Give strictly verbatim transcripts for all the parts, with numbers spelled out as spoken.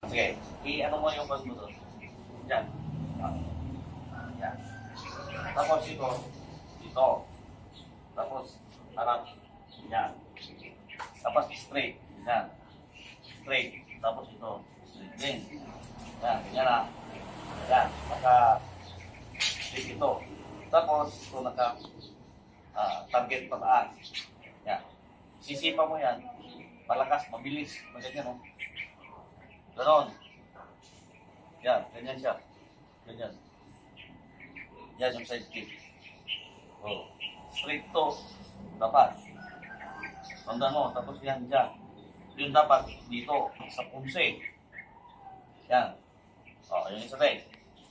Sige, i-ano mo yung pag mo doon. Yan. Ah, yan. Tapos ito, ito. Tapos, harap. Yan. Tapos straight. Yan. Straight. Tapos ito, straight din. Yan, ganyan na. Yan, naka straight ito. Tapos, ito naka ah, target pataas. Yan. Sisipa mo yan. Malakas, mabilis. Ganyan, no? Ganon. Yan, ganyan siya. Ganyan. Yan yung side kick. Oh. Straight to. Dapat. Tanda mo, tapos yan dyan. Yung dapat dito, sa pumse. Yan. O, yung isa rin.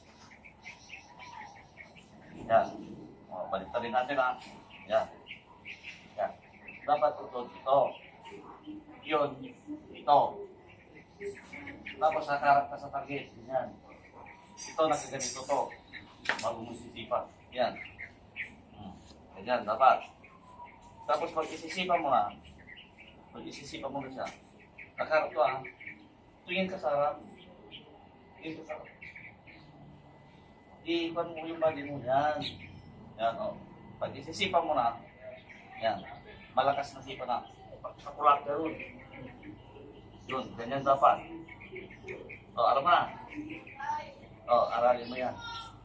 Yan. O, balik rin natin ha. Yan. Yan. Dapat ito, ito. Yun, ito. Tapos nakaharap ka sa target. Yan. Ito, nakaganito to. Bago mo sisipa. Yan. Hmm. Ganyan, dapat. Tapos pag isisipa mo na, pag isisipa mo na siya, nakaharap to ha. Tingin ka sa harap. Tingin ka sa harap. Iipan mo yung body mo. Yan. Yan, o. Pag isisipa mo na, yan. Malakas na sipa na. Pagkakulat ka ron. Yun, ganyan dapat. O, alam mo na. O, aralin mo yan.